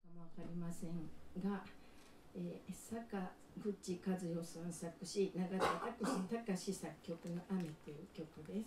もわかりませんが、坂口和代さん作詞、永田隆作曲の雨という曲です。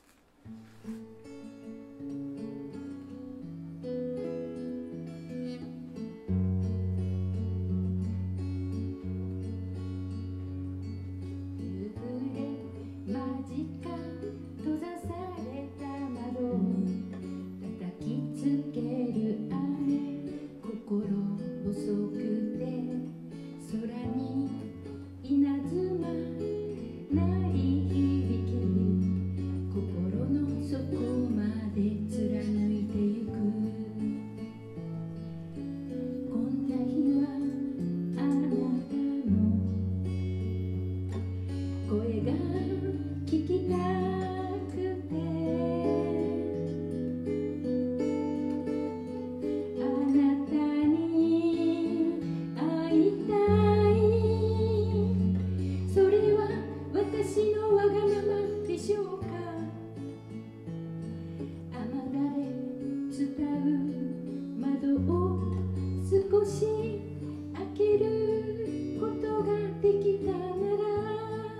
少し開けることができたなら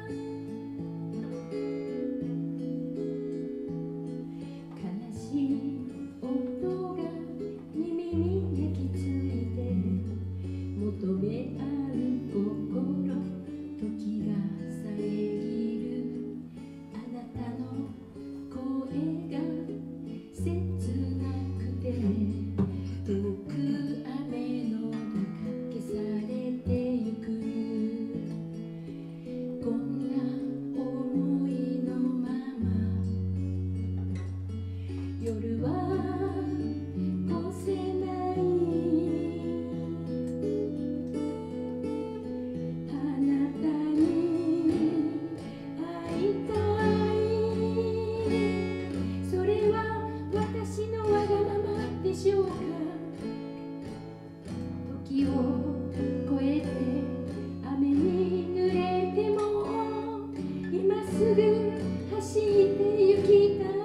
悲しい音が耳に焼き付いて求め合う心時が遮るあなたの声が切なくて遠く雨の中消されてゆくこんな思いのまま夜は越せないあなたに会いたいそれは私のわがままでしょうか時を越えて雨に濡れても今すぐ走って行きたい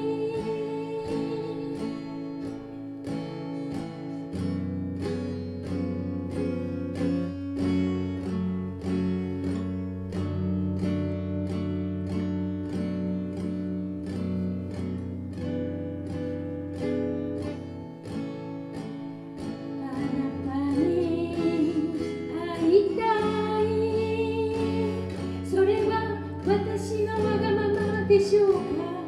私のわがままでしょうか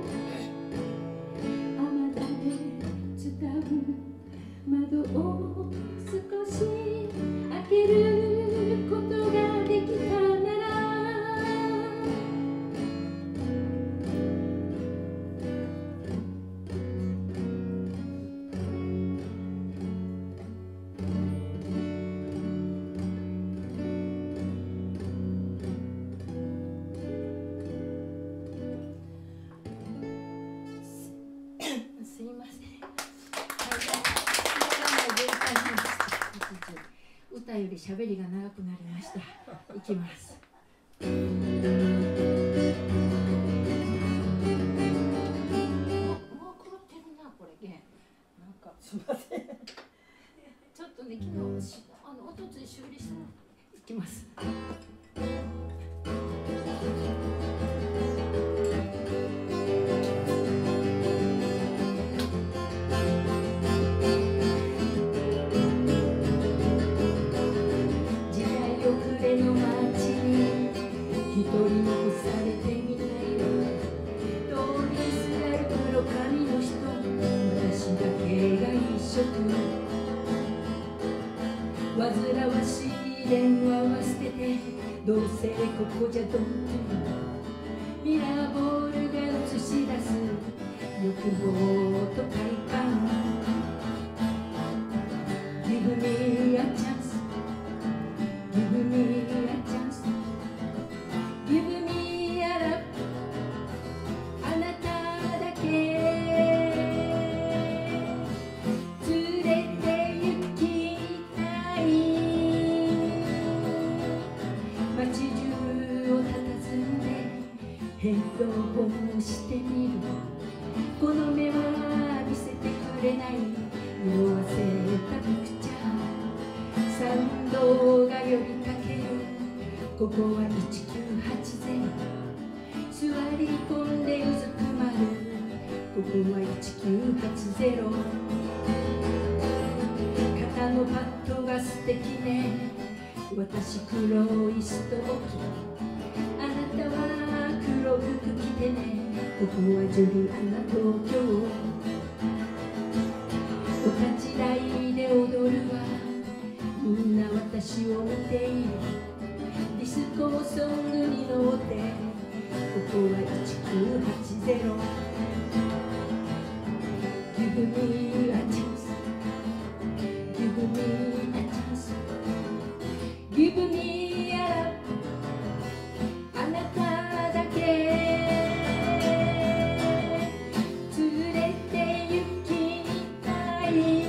雨だで伝う窓を少し開けることができたならすいません。歌より喋りが長くなりました。いきます。もう狂ってるなこれ弦。なんかすいません。ちょっとね昨日おとつい修理したの。いきます。一人残されてみたいわ通りすがる黒髪の人私だけが一色煩わしい電話は捨ててどうせここじゃどんとミラーボールが映し出す欲望と快感 Give me a chance Give me a chance Give me a love あなただけ連れて行きたい街中を佇んでヘッドホンをしてみるここは1980、座り込んでうずくまる、ここは1980、肩のパッドが素敵ね、私黒いストーキ、あなたは黒服着てね、ここはジュリアナ東京、お立ち台で踊るわ、みんな私を見ている、ディスコソングに乗って、ここは1980、Give me a chance, give me a chance, give me a love、 あなただけ連れて行きたい、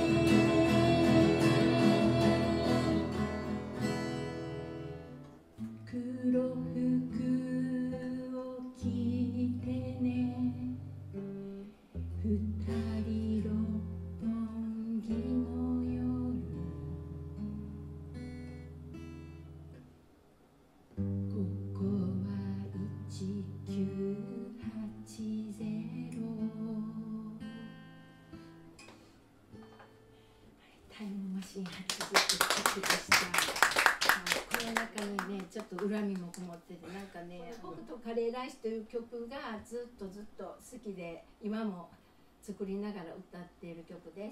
黒服を着てね、二人六本木の夜、ここは1980、タイムマシン80曲でした。この中にね、ちょっと恨みもこもってて、なんかね、北斗カレーライスという曲がずっと好きで、今も作りながら歌っている曲です。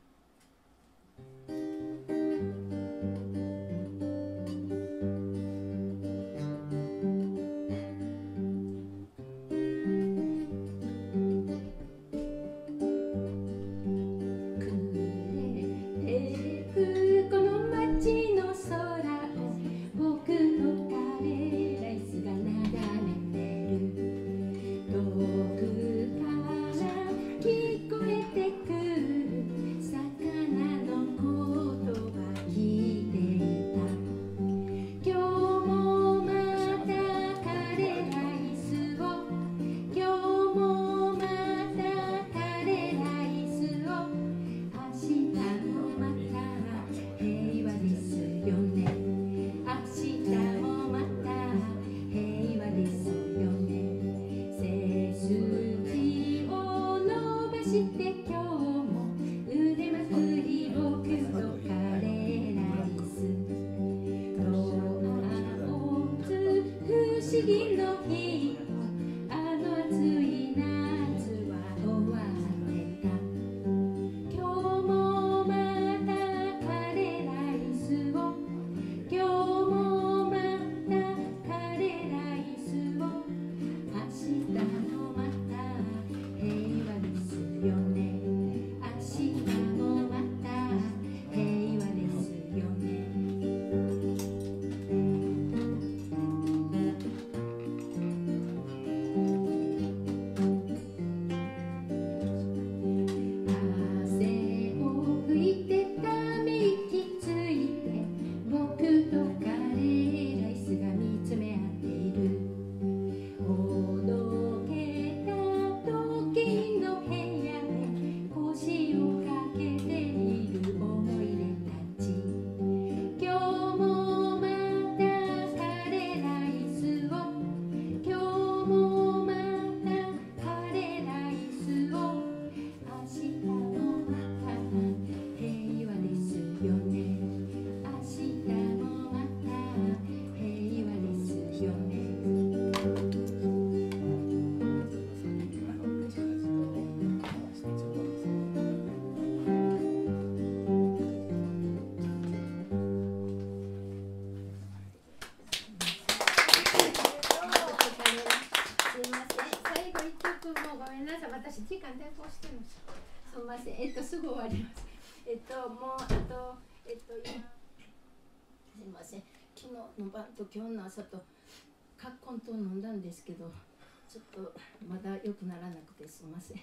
時間でこうしてるんです。すみません。すぐ終わります。もうあと今すみません。昨日の晩と今日の朝とカッコンと飲んだんですけど、ちょっとまだ良くならなくてすみません。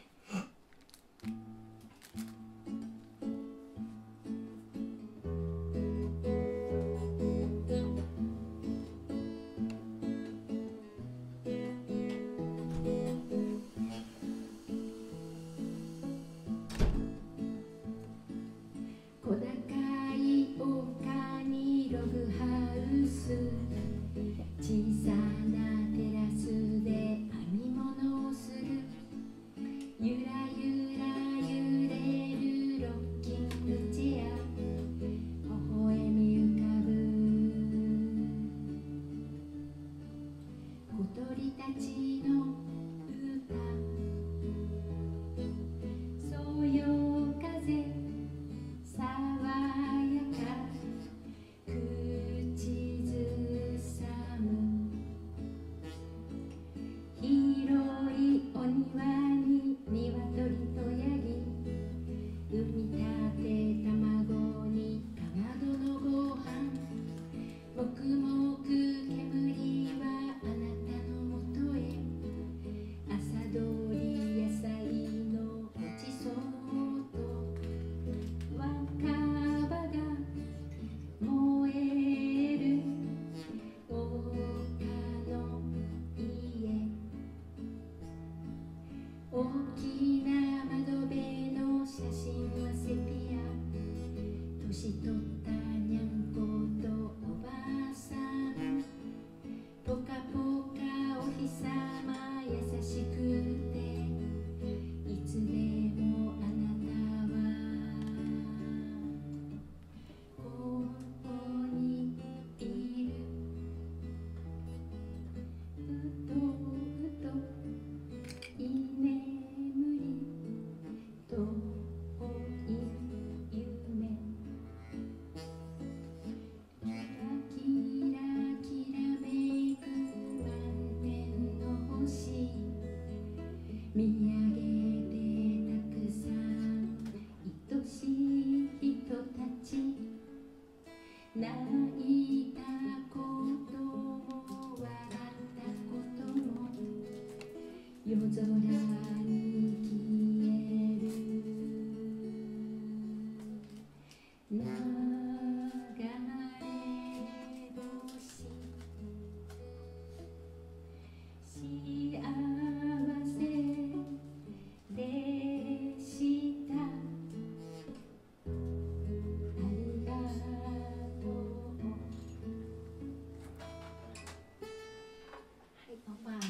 小高い丘にログハウス、 ゆらゆら揺れるロッキングチェア、微笑み浮かぶ小鳥たちの歌、そよ風爽やか口ずさむ、広いお庭に鶏とヤギ、産みたて卵にかまどのご飯、もくもく煙はあなたのもとへ、朝どり野菜のごちそうと若葉が燃える丘の家、大きな窓辺の写真はセピア、年取ったにゃんことおばあさん、ぽかぽかお日さま優しくて、いつでもあなたはここにいる、うとうと居眠り遠い夢、キラキラきらめく満天の星、見上げてたくさん愛しい人たち、泣いたことも笑ったことも夜空に消える、流れ星、幸せでした、ありがとう。はい、おばあ。